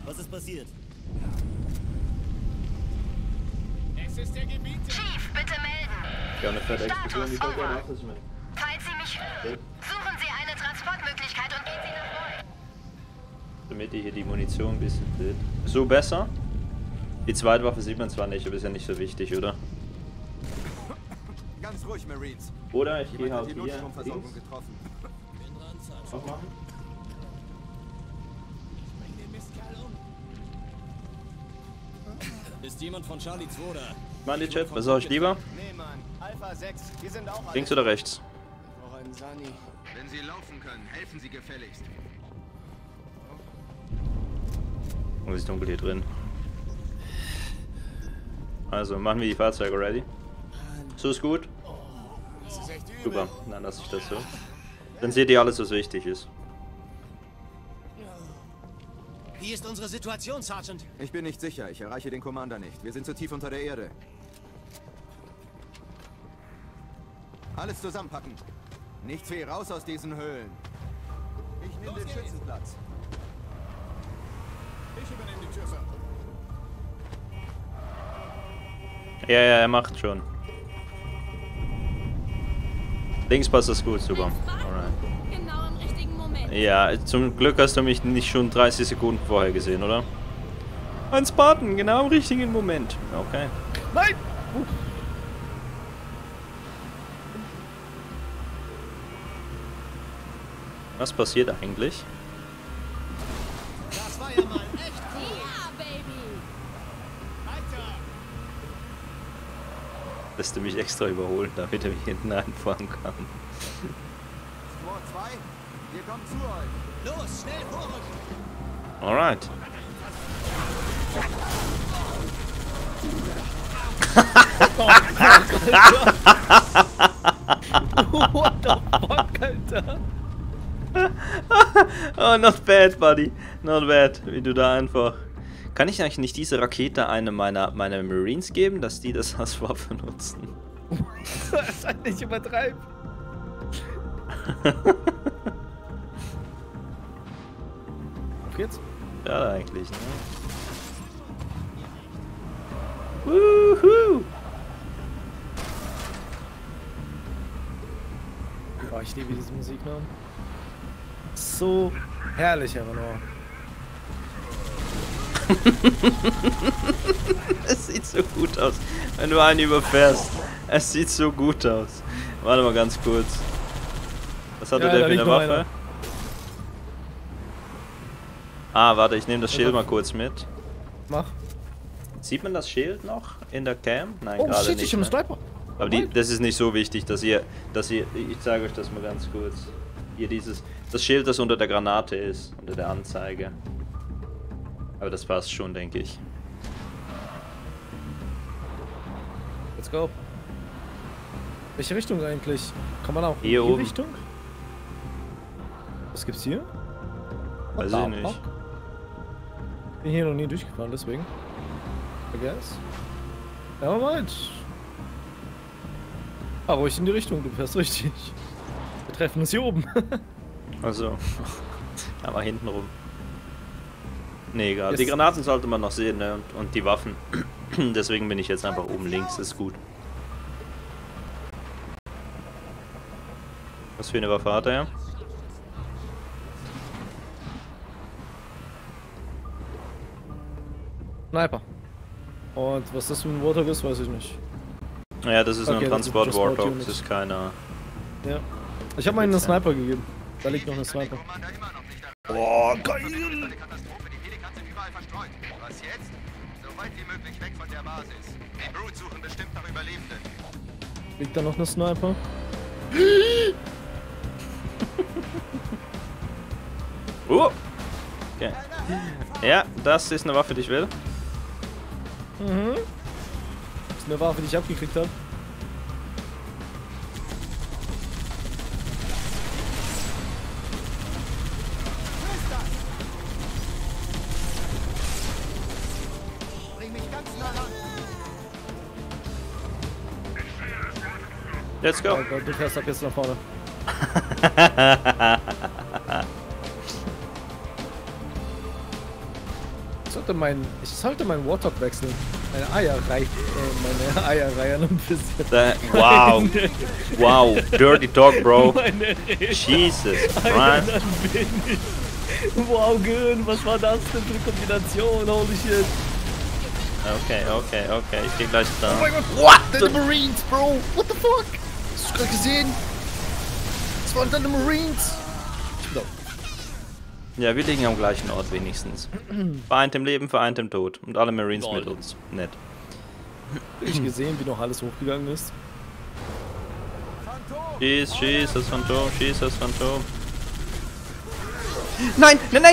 Was ist passiert? Es ist der Gebiet. Chief, bitte melden. Ja, eine fette Explosion, die Status, voll over. gerne aus, ich Falls Sie mich hören, suchen Sie eine Transportmöglichkeit und gehen Sie nach Roy. damit ihr hier die Munition ein bisschen seht. So besser? Die zweite Waffe sieht man zwar nicht, aber ist ja nicht so wichtig, oder? Ganz ruhig, Marines. Oder ich gehe Jemand hat halt die hier Notstromversorgung links getroffen. aufmachen. Bring den Mistkerl um. Ist jemand von Charlie 2 da? Mann, die Chat, was soll ich lieber? Nee, Mann. Alpha 6. Wir sind auch alle. Links oder rechts? Ich brauche einen Sani. Wenn Sie laufen können, helfen Sie gefälligst. Oh, ist dunkel hier drin. Also, machen wir die Fahrzeuge ready. So ist gut? Das ist echt übel. Super, dann lasse ich das so. Dann seht ihr alles, was wichtig ist. Wie ist unsere Situation, Sergeant? Ich bin nicht sicher. Ich erreiche den Commander nicht. Wir sind zu tief unter der Erde. Alles zusammenpacken. Nichts wie raus aus diesen Höhlen. Ich nehme den Schützenplatz. Ich übernehme die Tür, Sir. Ja, er macht schon. Links passt das gut, super. Alright. Genau im richtigen Moment. Ja, zum Glück hast du mich nicht schon 30 Sekunden vorher gesehen, oder? Ein Spartan, genau im richtigen Moment. Okay. Nein! Was passiert eigentlich? Das war ja mal echt cool. Ja, Baby. Weiter. Lässt du mich extra überholen, damit er mich hinten einfahren kann. Squad 2, wir kommen zu euch. Los, schnell vorrücken. Alright. What the fuck, Alter? Oh, not bad, buddy. Not bad. Wie du da einfach... Kann ich eigentlich nicht diese Rakete einem meiner Marines geben, dass die das als Waffe nutzen? Das ist halt nicht übertreiben. Auf geht's. Ja, eigentlich, ne? Woohoo! Boah, ich liebe diese Musik, ne? So herrlich, aber nur. Es sieht so gut aus, wenn du einen überfährst. Es sieht so gut aus. Warte mal ganz kurz. Was hat Ja, der da für liegt eine noch Waffe? einer. Ah, warte, ich nehme das Schild mal kurz mit. Mach. Sieht man das Schild noch in der Cam? Nein, Oh gerade shit, nicht. ich hab einen Ne? Sniper. Aber das ist nicht so wichtig, dass ihr, ich zeige euch das mal ganz kurz. Hier das Schild, das unter der Granate ist, unter der Anzeige. Aber das passt schon, denke ich. Let's go. Welche Richtung eigentlich? Kann man auch Hier in die oben. Richtung? Was gibt's hier? Weiß What ich the nicht. fuck? Bin hier noch nie durchgefahren, deswegen. I guess. Ja, meint. Ah, ruhig in die Richtung, du fährst richtig. Wir treffen uns hier oben. Also, aber hinten rum. Nee, egal. Yes. Die Granaten sollte man noch sehen, ne? Und die Waffen. Deswegen bin ich jetzt einfach oben links, ist gut. Was für eine Waffe hat er? Sniper. Und was das für ein Warthog ist, weiß ich nicht. Ja, das ist nur Okay, ein das ist Transport Transport Warthog, Unit. das ist keiner. Ja. Ich habe meinen einen Sniper gegeben. Da liegt noch ein Sniper. Boah, geil! Die Katastrophe, die Pelikan sind überall verstreut. Was jetzt? So weit wie möglich weg von der Basis. Die Brute suchen bestimmt nach Überlebenden. Liegt da noch ein Sniper? Okay. Ja, das ist eine Waffe, die ich will. Mhm. Das ist eine Waffe, die ich abgekriegt habe. Bring mich ganz nah ran. Let's go. Oh Gott, du fährst ab jetzt nach vorne. Ich sollte meinen Warthog wechseln. Meine Eier reihen ein bisschen. Wow. Wow. Dirty Talk, Bro. Meine Jesus Eier Christ. bin ich. Wow, Gön, was war das denn für eine Kombination? Holy shit. Okay. Ich geh gleich da. Oh mein Gott. What? The Marines, Bro. What the fuck? Hast du gerade gesehen? Das waren dann die Marines. Ja, wir liegen am gleichen Ort wenigstens. Vereint im Leben, vereint im Tod. Und alle Marines mit uns. Nett. Ich gesehen, wie noch alles hochgegangen ist. Schieß das Phantom, schieß das Phantom. Nein!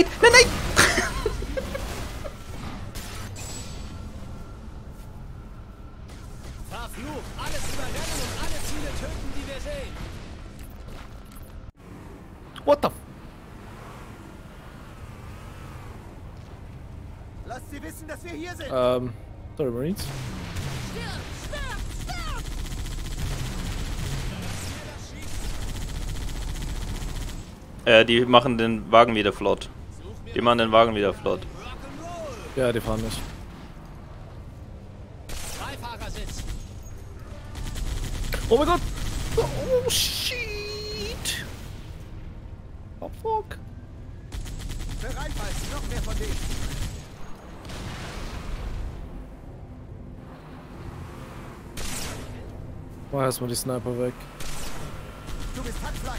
Verflucht! Alles überrennen und alle Ziele töten, die wir sehen! What the? Lasst sie wissen, dass wir hier sind! Sorry, Marines. Die machen den Wagen wieder flott. Ja, die fahren nicht. Beifahrersitz! Oh mein Gott! Oh shit! Oh fuck! Bereithalten, noch mehr von denen! Oh, erstmal die Sniper weg. Du bist Hackfleisch!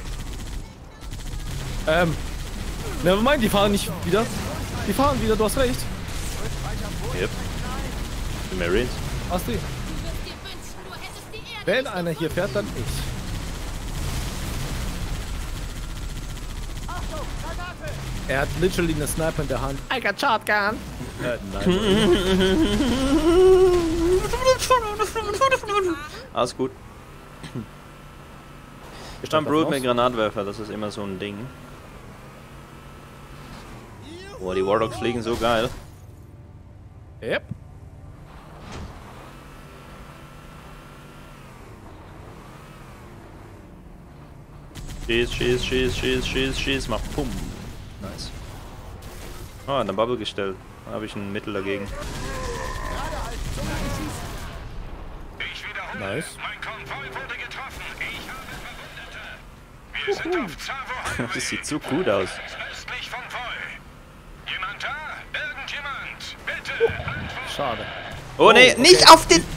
Nevermind, die fahren nicht wieder. Die fahren wieder, du hast recht. Yep. Die Marines. Hast du? Du wirst dir wünschen, du hättest die Erde. Wenn einer hier fährt, dann ich. Achtung, Granate! Er hat literally eine Sniper in der Hand. I got shotgun. Nein. Alles gut. Ich stand Brute mit Granatwerfer, das ist immer so ein Ding. Boah, die Wardogs fliegen so geil. Yep. Schieß, mach pum. Nice. Oh, eine Bubble gestellt. Da habe ich ein Mittel dagegen. Ich wiederhole. Nice. Mein Konvoi wurde getroffen. Ich habe Verwundete. Wir sind auf Zavo Das sieht so gut aus. östlich von Voi. Jemand da? Irgendjemand? Bitte, antworten. Schade. Oh nee, okay. nicht auf den...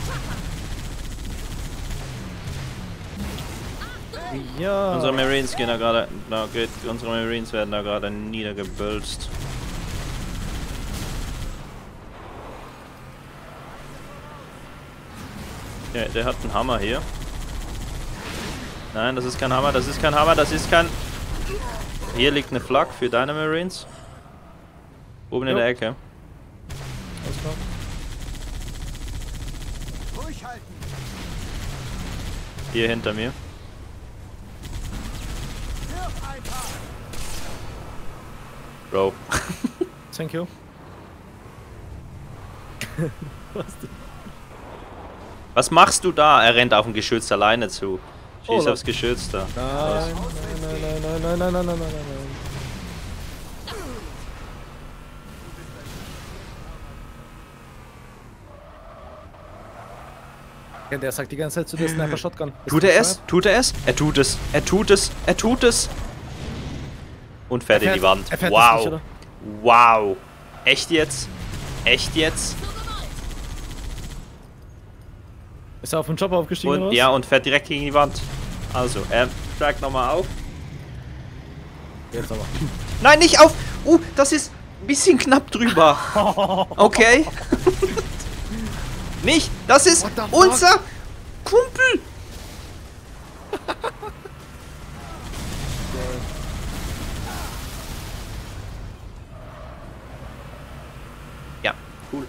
Ja. Unsere Marines gehen da gerade... Unsere Marines werden da gerade niedergebölzt. Ja, der hat einen Hammer hier. Nein, das ist kein Hammer, das ist kein Hammer, das ist kein... Hier liegt eine Flak für deine Marines. Oben in der Ecke. Alles klar. Ruhig halten! Hier hinter mir. Wirf ein paar! Bro. Thank you. Was denn? Was machst du da? Er rennt auf ein Geschütz alleine zu. Schieß Oh, aufs Geschütz da. Nein. Ja, der sagt die ganze Zeit zu der Sniper Shotgun. Tut er es? Tut er es? Er tut es. Er tut es. Er tut es. Und fährt in die Wand. Er fährt Wow. nicht, oder? Wow. Echt jetzt? Echt jetzt? Ist er auf den Chopper aufgestiegen oder Und was? ja, und fährt direkt gegen die Wand. Also, er steigt nochmal auf. Jetzt aber. Nein, nicht auf! Das ist ein bisschen knapp drüber. Okay. Nicht! Das ist What the fuck? unser Kumpel! Ja, cool.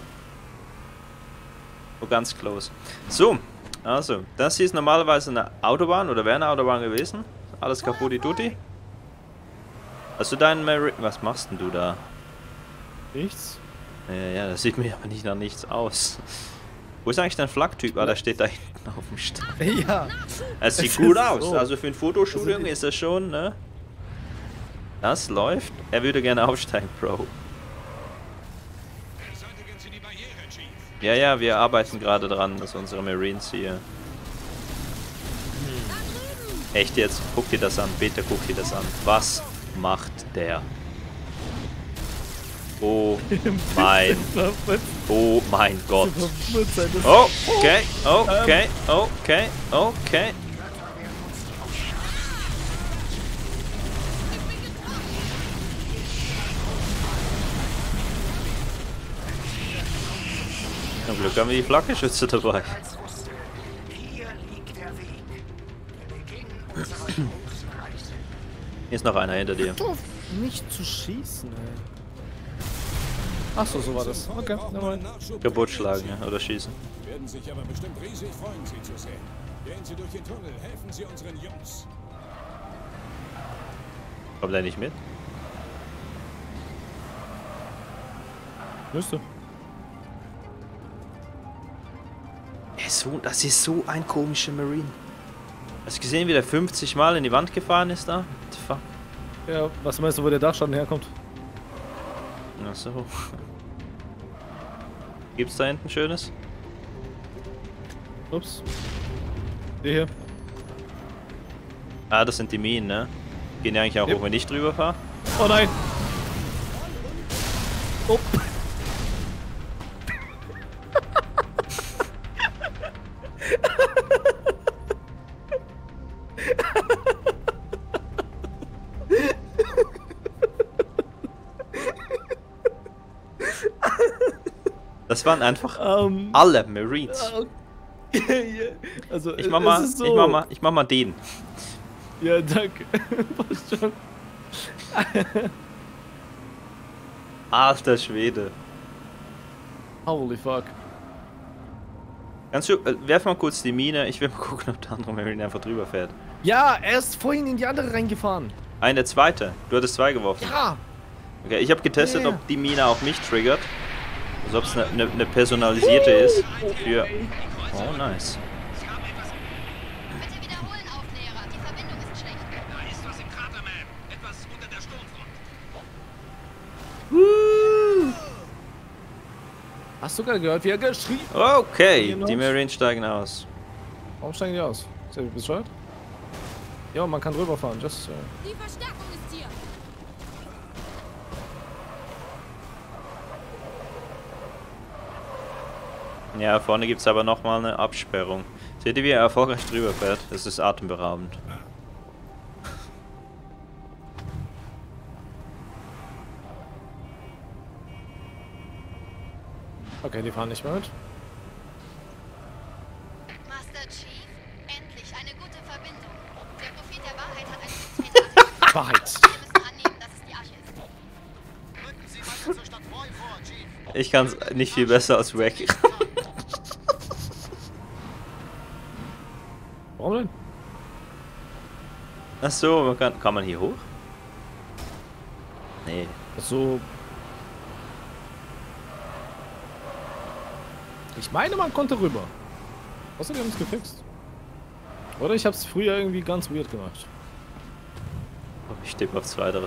So ganz close. So, also, das hier ist normalerweise eine Autobahn oder wäre eine Autobahn gewesen. Alles kaputt, tutti. Hast du deinen Mary... Was machst denn du da? Nichts. Ja, das sieht mir aber nicht nach nichts aus. Wo ist eigentlich dein Flaktyp? Ah, der steht da hinten auf dem Stand. Ja. Es sieht Es gut ist aus. so. Also für ein Fotoshooting ist das schon, ne? Das läuft. Er würde gerne aufsteigen, Bro. Ja, ja, wir arbeiten gerade dran, dass unsere Marines hier... Echt jetzt? Guck dir das an, bitte guck dir das an. Was macht der? Oh mein... Oh mein Gott. Oh, okay, okay, okay, okay. Zum Glück haben wir die Flakgeschütze dabei. Hier ist noch einer hinter dir. Nicht zu schießen, ey. Achso, so war das. Okay, nevermind. Kaputt schlagen, ja, oder schießen. Werden sich aber bestimmt riesig freuen, Sie zu sehen. Gehen Sie durch den Tunnel, helfen Sie unseren Jungs. Kommt er nicht mit? Müsste. Das ist so ein komischer Marine. Hast du gesehen, wie der 50 Mal in die Wand gefahren ist da? What the fuck? Ja, was meinst du, wo der Dachschaden herkommt? Ach so. Gibt's da hinten Schönes? Ups. Die hier. Ah, das sind die Minen, ne? Gehen die eigentlich auch, Yep. wenn ich drüber fahre? Oh nein! Oh. Das waren einfach alle Marines. Also, Ich mach mal, es ist so. ich mach mal den. Ja, danke. Passt schon. Alter Schwede. Holy fuck. Kannst du, werf mal kurz die Mine. Ich will mal gucken, ob der andere Marine einfach drüber fährt. Ja, er ist vorhin in die andere reingefahren. Ein, der zweite. Du hattest 2 geworfen. Ja. Okay, ich habe getestet, Yeah. ob die Mine auch mich triggert. Also ob es eine personalisierte ist. Für... Oh, nice. Bitte wiederholen, Aufklärer. Die Verbindung ist schlecht. Da ist was im Krater, Man. Etwas unter der Sturmfront. Hast du gerade gehört, wie er geschrien? Okay, Hier die noch? Marines steigen aus. Warum steigen die aus? Ist der bescheuert? Ja, man kann rüberfahren. Just, Die Verstärkung ist hier. Ja, vorne gibt es aber nochmal eine Absperrung. Seht ihr, wie er erfolgreich drüber fährt? Das ist atemberaubend. Okay, die fahren nicht mehr mit. Master Chief, endlich eine gute Verbindung. Der Prophet der Wahrheit hat eine Zitat. Wahrheit. Wir müssen annehmen, dass es die Asche ist. Rücken Sie weiter zur Stadt Roy vor, Chief. Ich kann es nicht viel besser als Wack. Warum denn? Ach so, kann man hier hoch? Nee. So. Ich meine, man konnte rüber. Außer die haben es gefixt. Oder ich hab's früher irgendwie ganz weird gemacht. Oh, ich tippe auf Zweiteres.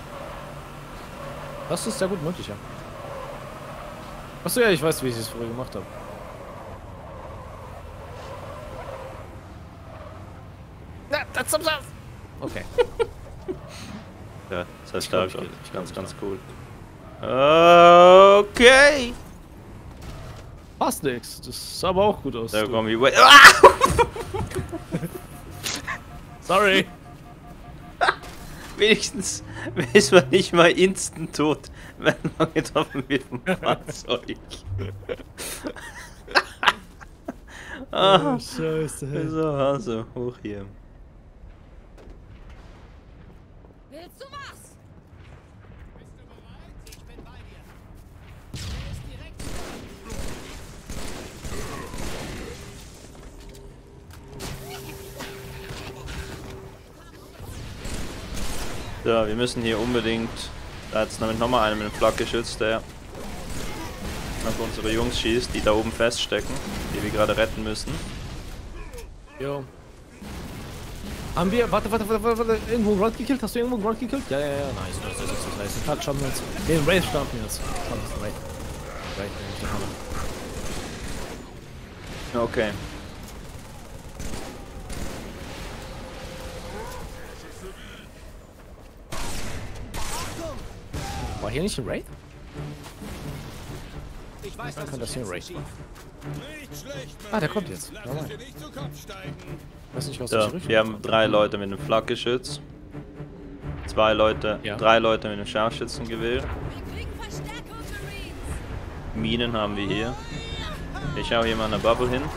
Das ist sehr gut möglich, ja. Achso, ja, ich weiß, wie ich es früher gemacht habe. Na, das ist okay. Ja, das heißt, da ich ganz cool. Okay. Passt nix. Das sah aber auch gut aus. Da du. kommen die... Ah! Sorry. Wenigstens ist man nicht mal instant tot, wenn man getroffen wird vom Fahrzeug. Ah, Scheiße. so, also, hoch hier. Willst du was? Bist du bereit? Ich bin bei dir. Er ist direkt. So, wir müssen hier unbedingt... Da hat es nämlich nochmal einen mit dem Flakgeschütz, der auf unsere Jungs schießt, die da oben feststecken, die wir gerade retten müssen. Jo. Haben wir. Warte. Irgendwo Grunt gekillt? Hast du irgendwo Grunt gekillt? Ja. Nice. Den Touch haben wir jetzt. Den Wraith starten wir jetzt. Wraith. Okay. War hier nicht ein Raid? Ich weiß, Dann kann das hier ein Raid. schief. Nicht schlecht, Ah, der kommt jetzt. Lass es dir nicht zu Kopf steigen. Weiß nicht, was So, ich richtig. wir haben 3 Leute mit einem Flakgeschütz. 2 Leute, Ja. 3 Leute mit einem Scharfschützengewehr. Wir kriegen Verstärkung, Marines. Minen haben wir hier. Ich hau hier mal eine Bubble hin.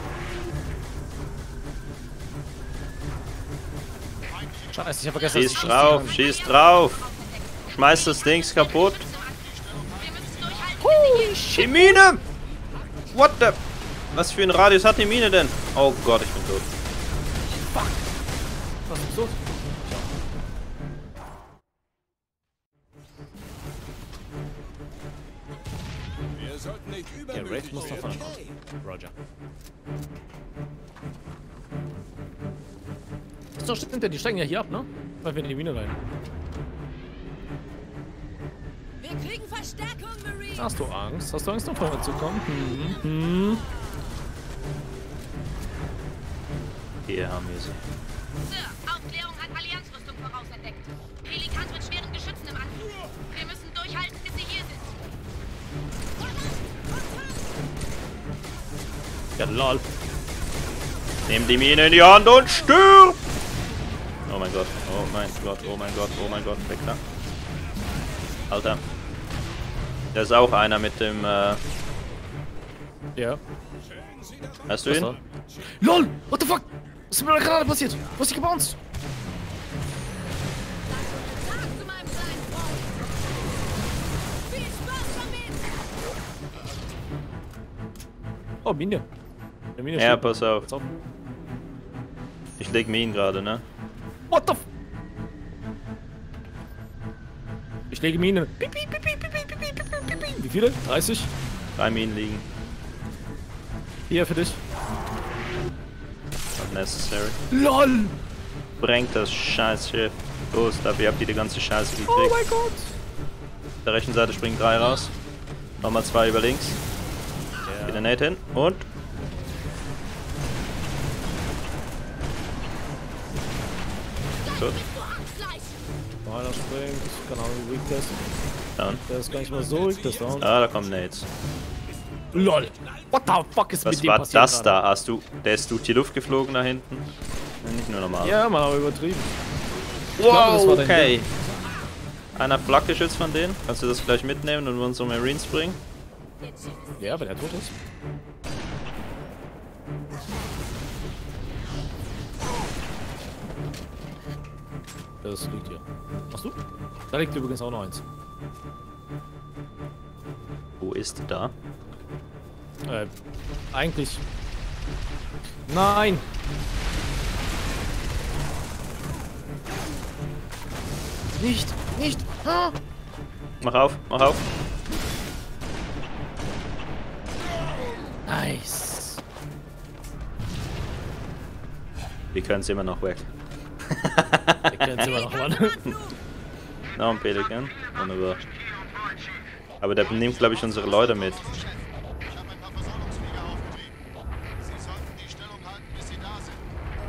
Scheiße, ich hab vergessen, Schieß drauf, schieß drauf. Schmeiß das Dings kaputt. Wir müssen durchhalten. Die Mine! What the? Was für ein Radius hat die Mine denn? Oh Gott, ich bin tot. Was ist los? Wir sollten nicht Der übermütig Raid muss noch von werden. Roger. Ist doch stimmt, die steigen ja hier ab, ne? Weil wir in die Mine rein. Wir kriegen Verstärkung, Marines. Hast du Angst? Hast du Angst, noch vorher zu kommen? Hier haben wir sie. Sir, Aufklärung hat Allianzrüstung vorausentdeckt. Pelikan mit schweren Geschützen im Angriff. Wir müssen durchhalten, bis sie hier sind. Ja, lol. Nimm die Mine in die Hand und stirb! Oh mein Gott, oh mein Gott, oh mein Gott, oh mein Gott, weg da. Alter. Da ist auch einer mit dem, Ja. hast du Was ihn? da? LOL! What the fuck? Was ist mit der Granate passiert? Was ist die gebounced? Tag zu meinem kleinen Freund. Viel Spaß damit. Oh, Mine. Der Mine Ja, steht. pass auf. Pass auf. Ich leg Minen gerade, ne? What the f... Ich lege Minen. Piep, piep, piep, piep, piep, piep, piep, piep, piep, piep. Wie viele? 30? 3 Minen liegen. Hier für dich. Not necessary. LOL! Brengt das scheiß Schiff. Los, dafür habt ihr die ganze Scheiße gekriegt. Oh mein Gott! Auf der rechten Seite springen 3 raus. Nochmal 2 über links. Wieder Nate hin. Und? Gut. Einer springt. Keine Ahnung, wie weak der ist. Down. Der ist gar nicht mal so weak, das down. Ah, da kommen Nates. LOL! What the fuck ist Was mit dem war passiert das gerade? da? Hast du... Der ist durch die Luft geflogen da hinten? Nicht nur normal. Ja, man, aber übertrieben. glaube, das war der okay. Einer Flakgeschütz von denen. Kannst du das gleich mitnehmen und unsere Marines bringen? Ja, wenn er tot ist. Das liegt hier. Hast du? Da liegt übrigens auch noch eins. Wo ist da? Eigentlich. Nein! Nicht! Nicht! Ah! Mach auf, mach auf. Nice! Wir können es immer noch weg. Wir können es immer noch mal. Noch ein Pelikan. Wunderbar. Aber der nimmt, glaube ich, unsere Leute mit. Ich habe ein paar Versorgungswege aufgetrieben. Sie sollten die Stellung halten, bis sie da sind.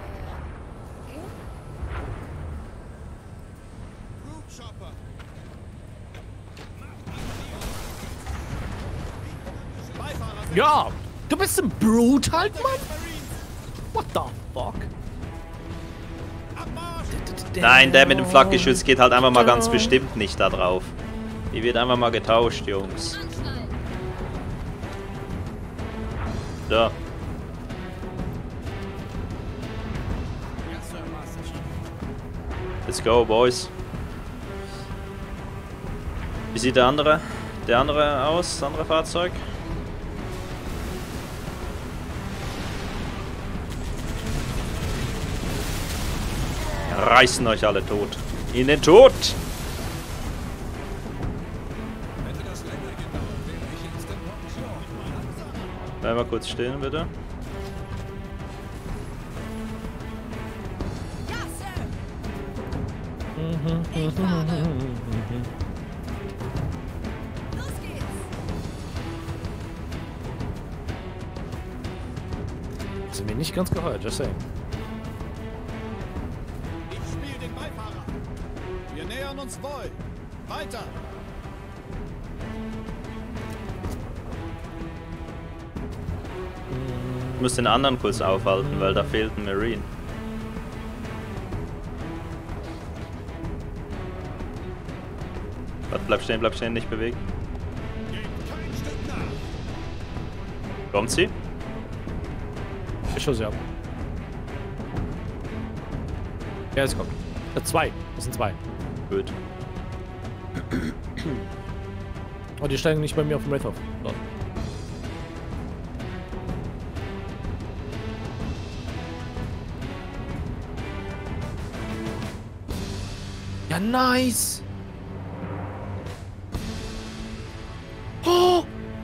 Group Chopper. Beifahrer Ja! Du bist ein Brute halt, Mann! What the fuck? Nein, der mit dem Flakgeschütz geht halt einfach mal ganz bestimmt nicht da drauf. Die wird einfach mal getauscht, Jungs. Anschnallen. So. Let's go, boys. Wie sieht der andere aus? Das andere Fahrzeug? Reißen euch alle tot. In den Tod! Hätte das länger gedauert, wäre ich jetzt in Pension. Bleib mal kurz stehen, bitte. Ja, Sir. Ich fahre. Los geht's. sind mir nicht ganz geheuer, just saying. Ich spiele den Beifahrer. Wir nähern uns wohl. Weiter. Ich muss den anderen kurz aufhalten, weil da fehlt ein Marine. Warte, bleib stehen, nicht bewegen. Kein Stück nach. Kommt sie? Ich schuss, ja. Ja, es kommt. Zwei. Das sind zwei. Gut. Oh, die steigen nicht bei mir auf dem Wraith auf. So. Ja, nice! Oh!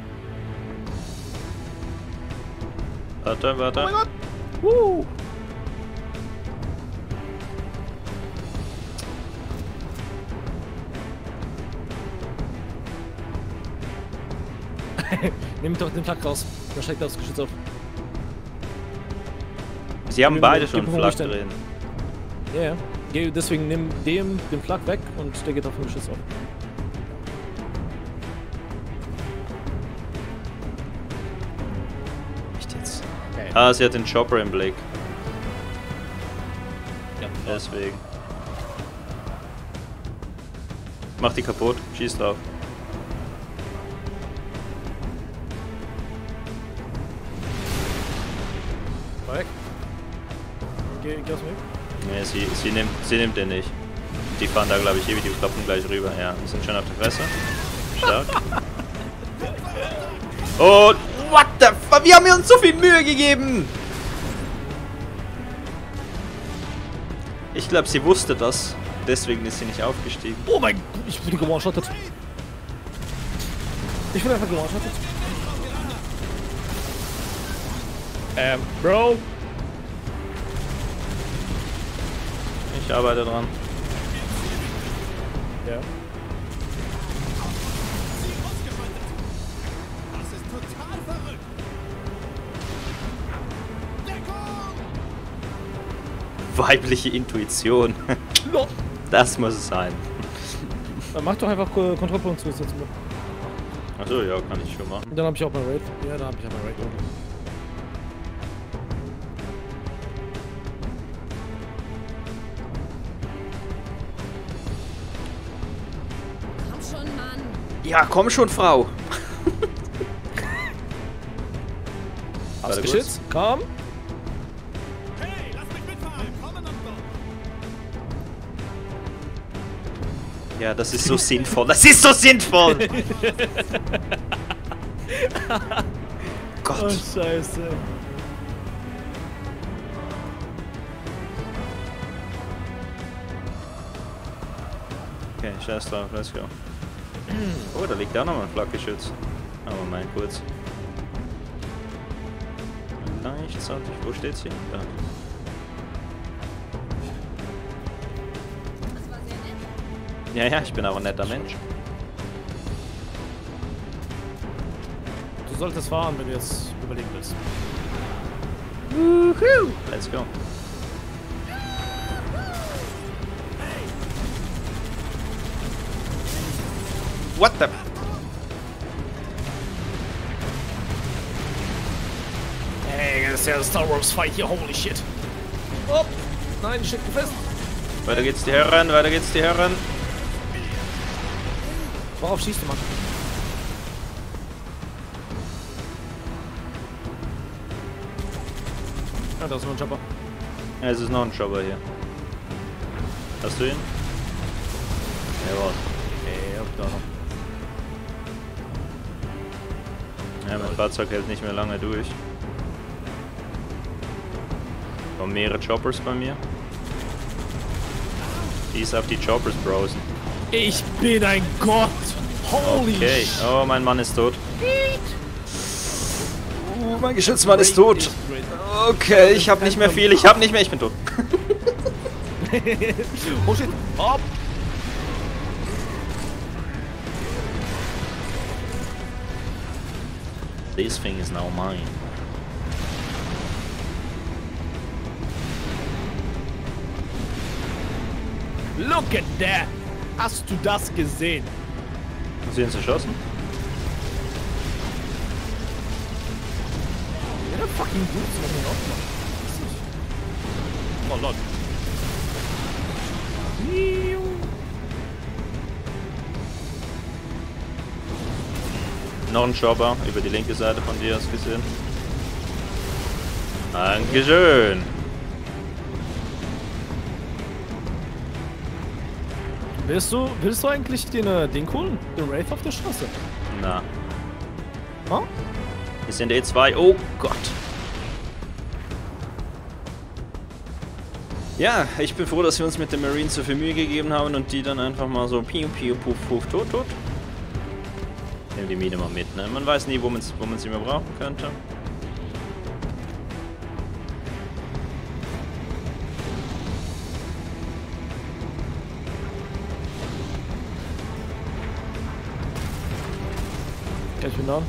Warte, warte. Oh mein Gott! Woo! Nehmt doch den Flak raus. Da steigt das Geschütz auf. Sie haben beide schon Gib Flak Ruhestand. drin. Ja, ja. Deswegen nimm den Flak weg und der geht auf den Geschütz auf. Echt jetzt? Okay. Ah, sie hat den Chopper im Blick. Ja. Deswegen. Mach die kaputt, schieß drauf. Weg. Geh aus dem Weg. Nee, sie nimmt den nicht. Die fahren da, glaube ich, ewig, die kloppen gleich rüber. Ja, die sind schon auf der Fresse. Stark. Oh, what the fuck? Wir haben uns so viel Mühe gegeben! Ich glaube, sie wusste das. Deswegen ist sie nicht aufgestiegen. Oh mein Gott, ich bin gewone-shottet. Ich bin einfach gewone-shottet. Bro. Ich arbeite dran. Ja. Das ist total verrückt. Deckung! Weibliche Intuition. No. Das muss es sein. Mach doch einfach Kontrollpunkt zusätzlich. Achso, ja, kann ich schon machen. Dann hab ich auch mal Raid. Ja, dann hab ich auch mal Raid. Komm schon, Mann. Ja, komm schon, Frau. Aufs Warte Geschütz. Komm. Hey, lass mich mitfahren. Kommen und doch. Ja, das ist so sinnvoll. Das ist so sinnvoll! Oh, Gott. Scheiße. Okay, scheiß drauf, let's go. Oh, da liegt auch noch mal ein Flakgeschütz. Aber mein kurz. Leicht sollte ich. Wo steht sie? Da. Das war sehr nett. Ja, ja, ich bin auch ein netter Mensch. Du solltest fahren, wenn du jetzt überlegen willst. Woohoo! Let's go. What the? Ey, das ist ja ein Star Wars Fight hier, holy shit. Oh, nein, ich steck fest. Weiter geht's die Herren, weiter geht's die Herren. Worauf schießt du, Mann? Ja, da ist noch ein Chopper. Ja, es ist noch ein Chopper hier. Hast du ihn? Jawohl. Ja, da noch. Ja, mein Fahrzeug hält nicht mehr lange durch. Kommen mehrere Choppers bei mir. Die ist auf die Choppers brosen. Ich bin ein Gott! Holy Okay, shit! oh, mein Mann ist tot. Oh, mein Geschützmann ist tot. Okay, ich hab nicht mehr viel, ich bin tot. Oh shit! Hopp! This thing is now mine. Look at that! Hast du das gesehen? Haben sie ihn zerschossen? Jeder fucking Dude soll mir auch machen. Oh lol. Noch ein Jobber über die linke Seite von dir hast gesehen. Dankeschön. Willst du eigentlich den Ding holen? Den Wraith auf der Straße? Na. Huh? Wir sind E2. Oh Gott. Ja, ich bin froh, dass wir uns mit den Marines so viel Mühe gegeben haben und die dann einfach mal so piu piu puff puff tot. Nehmen die Mine mal mit, ne? Man weiß nie, wo man sie mehr brauchen könnte. Ich bin da.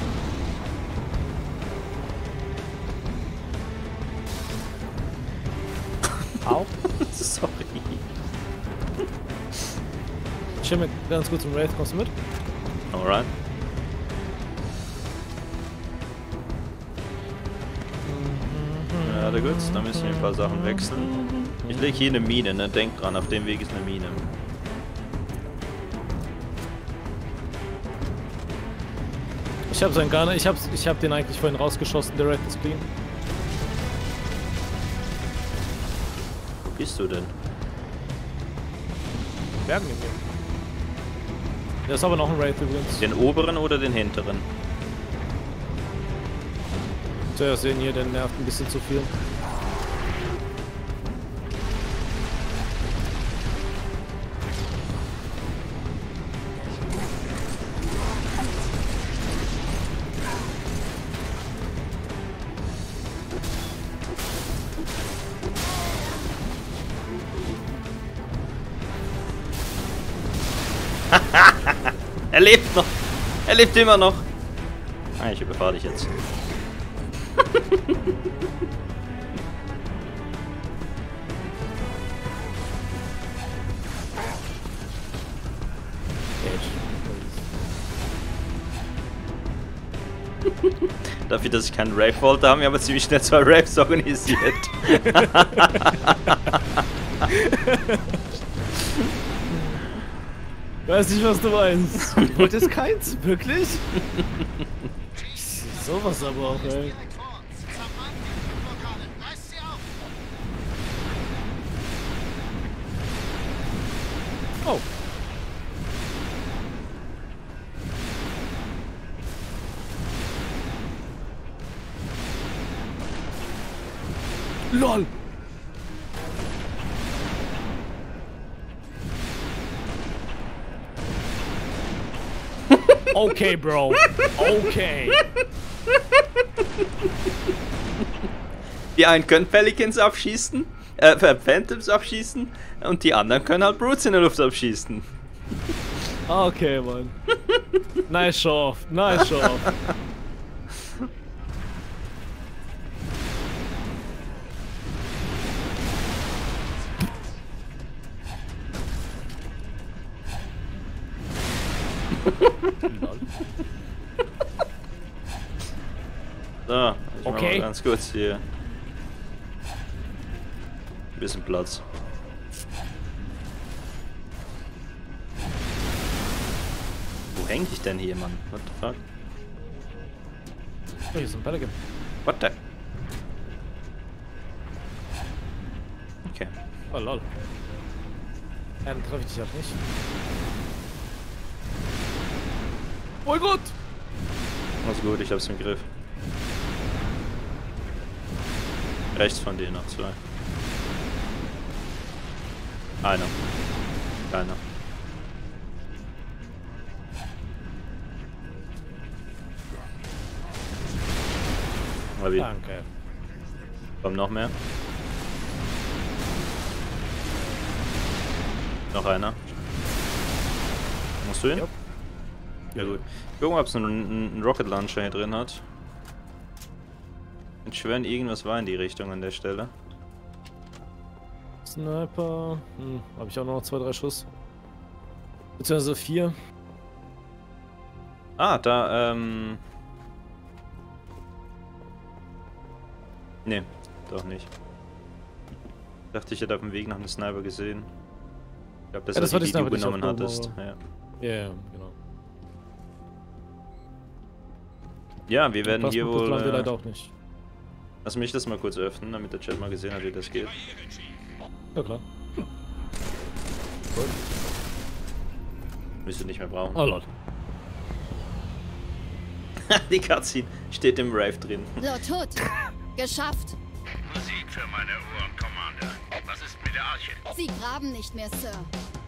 Au. Sorry. Chill mir ganz kurz im Wraith, kommst du mit? Alright. Ja, gut, dann müssen wir ein paar Sachen wechseln. Ich lege hier eine Mine, ne? Denk dran, auf dem Weg ist eine Mine. Ich hab seinen Gunner, ich hab den eigentlich vorhin rausgeschossen, der Red ist clean. Wo bist du denn? Bergen in mir. Da ist aber noch ein Wraith übrigens. Den oberen oder den hinteren? Zuerst sehen hier, der nervt ein bisschen zu viel. Er lebt noch! Er lebt immer noch! Ah, ich überfahre dich jetzt. Dafür, dass ich keinen Rave wollte, haben wir aber ziemlich schnell 2 Raves organisiert. Weiß nicht, was du meinst. Du wolltest keins? Wirklich? Sowas aber auch, ey. Direkt vor uns. Zermannt die Flugvokale. Reißt sie auf. Oh. LOL! Okay, Bro. Okay. Die einen können Pelicans abschießen, Phantoms abschießen und die anderen können halt Brutes in der Luft abschießen. Okay, Mann. Nice show off. Nice show off. So, ich mach Okay. mal ganz kurz hier. Ein bisschen Platz. Wo häng ich denn hier, Mann? What the fuck? Oh, hier ist ein Pelican. What the? Okay. Oh, lol. Ja, dann treffe ich dich halt nicht. Oh Gott! Alles gut, ich hab's im Griff. Rechts von dir noch 2. Einer. Keiner. Mal wieder. Danke. Kommt noch mehr. Noch einer. Musst du hin? Ja. Ja gut. Gucken, ob es einen Rocket Launcher hier drin hat. Ich schwören, irgendwas war in die Richtung an der Stelle. Sniper. Habe ich auch noch 2, 3 Schuss. Beziehungsweise 4. Ah, da, nee, doch nicht. Dachte, ich hätte auf dem Weg nach einem Sniper gesehen. Ich glaube, das, Ja, das war die die Sniper, du die ich genommen aufgehoben hattest. habe. Ja. Ja, genau. Ja, wir werden hier wohl... wir leider auch nicht. Lass mich das mal kurz öffnen, damit der Chat mal gesehen hat, wie das geht. Ja, klar. Müsst du nicht mehr brauchen. Oh, Lord. Die Cutscene steht im Rave drin. So, tot. Geschafft. Musik für meine Ohren, Commander. Was ist mit der Arche? Sie graben nicht mehr, Sir.